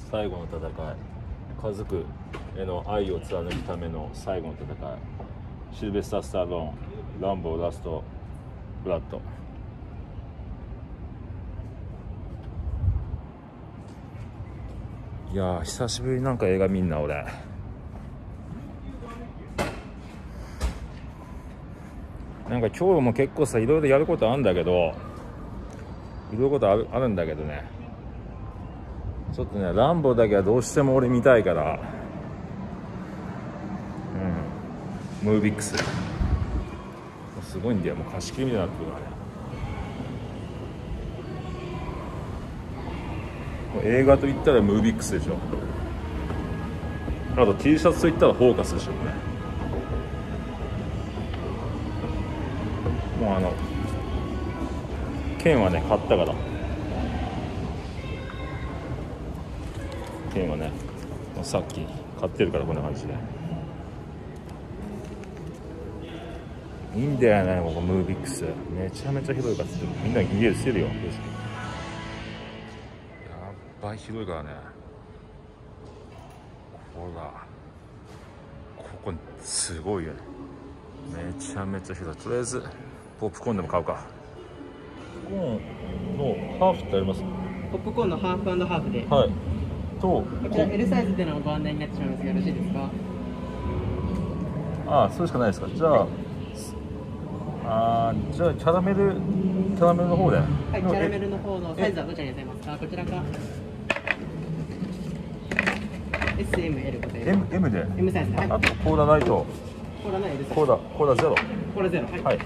最後の戦い、家族への愛を貫くための最後の戦い、シルベスター・スタローン、ランボー・ラスト・ブラッド。いやー、久しぶりになんか映画見んな俺。なんか今日も結構さ、いろいろやることあるんだけど、いろいろことあるんだけどね、ちょっとね、ランボーだけはどうしても俺見たいから、ムービックスすごいんだよ、もう貸し切りみたいになってるからね。もう映画といったらムービックスでしょ。あと T シャツといったらフォーカスでしょうね。もう剣はね買ったから、剣はねもうさっき買ってるから、こんな感じでいいんだよね。ここムービックスめちゃめちゃ広いから、みんな家で捨てるよ。やっばい広いからね。ほらここすごいよね、めちゃめちゃ広い。とりあえずポップコーンでも買うか。ポップコーンのハーフってあります？ ポップコーンのハーフ&ハーフで、 はい。とこちら L サイズでのご案内になってしまいますがよろしいですか？ ああ、それしかないですか。じゃあ、じゃあキャラメルの方で。 はい、キャラメルの方のサイズはどちらになさいますか？こちらか SML ございます。 M で。 M サイズで、はい、 あとコーラライト、 コーラの L サイズ、 コーラゼロ。 コーラゼロ、はい、 はい。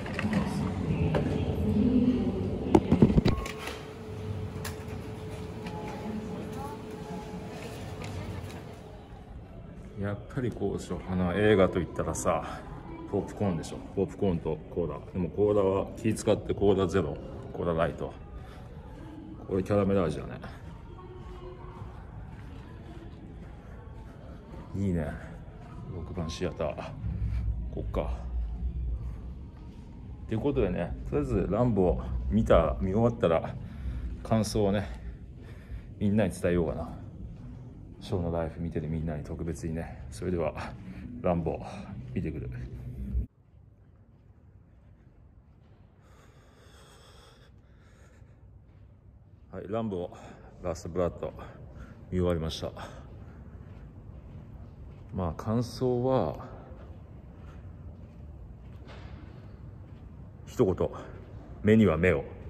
やっぱりこうでしょ、映画といったらさ、ポップコーンでしょ。ポップコーンとコーラ。でもコーラは気使ってコーラゼロ、コーラライト。これキャラメル味だね。いいね。6番シアター。こっか。ということでね、とりあえずランボー見終わったら感想をね、みんなに伝えようかな。ショーのライフ見てるみんなに特別にね。それではランボー見てくる。はい、ランボーラストブラッド見終わりました。まあ感想は一言、目には目を。